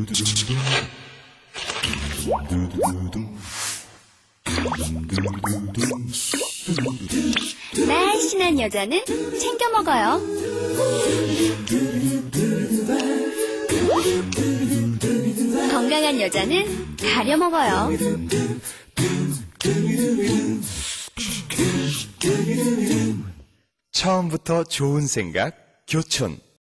날씬한 여자는 챙겨 먹어요. 건강한 여자는 가려 먹어요. 처음부터 좋은 생각, 교촌.